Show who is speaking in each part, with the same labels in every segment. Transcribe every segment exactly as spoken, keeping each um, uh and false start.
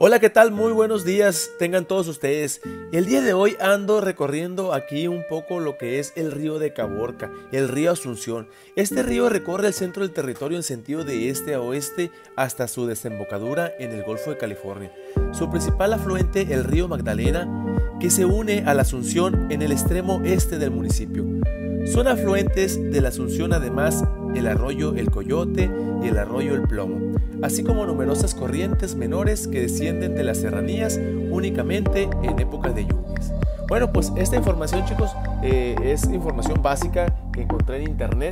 Speaker 1: Hola, ¿qué tal? Muy buenos días tengan todos ustedes. El día de hoy ando recorriendo aquí un poco lo que es el río de Caborca, el río Asunción. Este río recorre el centro del territorio en sentido de este a oeste hasta su desembocadura en el Golfo de California. Su principal afluente, el río Magdalena, que se une a la Asunción en el extremo este del municipio. Son afluentes de la Asunción además el arroyo El Coyote y el arroyo El Plomo, así como numerosas corrientes menores que descienden de las serranías únicamente en épocas de lluvias. Bueno, pues esta información, chicos, eh, es información básica que encontré en internet.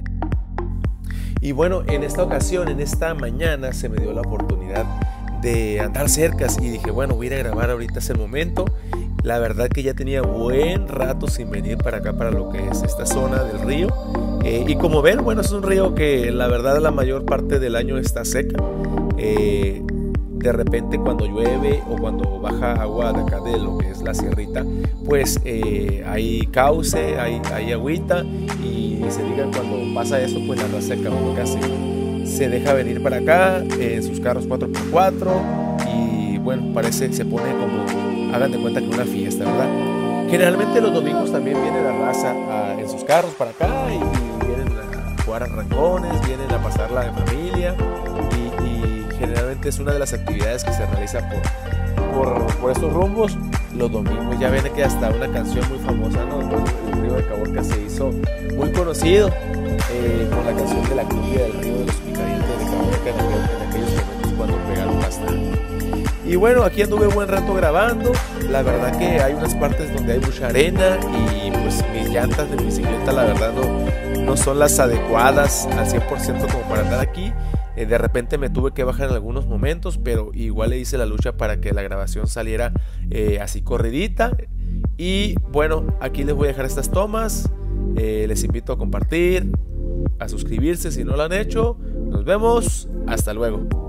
Speaker 1: Y bueno, en esta ocasión, en esta mañana, se me dio la oportunidad de andar cerca y dije, bueno, voy a ir a grabar ahorita, es el momento. La verdad que ya tenía buen rato sin venir para acá, para lo que es esta zona del río. Eh, y como ven, bueno, es un río que la verdad la mayor parte del año está seca. Eh, de repente cuando llueve o cuando baja agua de acá de lo que es la sierrita, pues eh, hay cauce, hay, hay agüita, y se digan cuando pasa eso, pues la raza de Caborca se, se deja venir para acá en sus carros cuatro por cuatro y bueno, parece que se pone como, hagan de cuenta que una fiesta, ¿verdad? Generalmente los domingos también viene la raza a, en sus carros para acá y, y vienen a jugar a rancones, vienen a pasarla de familia y, y generalmente es una de las actividades que se realiza por, por, por estos rumbos los domingos. Ya ven que hasta una canción muy famosa, ¿no? El río de Caborca se hizo muy conocido eh, con la canción de la cumbia del río de los picadientes de Caborca en, aquel, en aquellos momentos cuando pegaron bastante. Y bueno, aquí anduve buen rato grabando. La verdad que hay unas partes donde hay mucha arena y pues mis llantas de bicicleta la verdad no, no son las adecuadas al cien por ciento como para andar aquí. Eh, de repente me tuve que bajar en algunos momentos, pero igual le hice la lucha para que la grabación saliera eh, así corridita. Y bueno, aquí les voy a dejar estas tomas. Eh, les invito a compartir, a suscribirse si no lo han hecho. Nos vemos, hasta luego.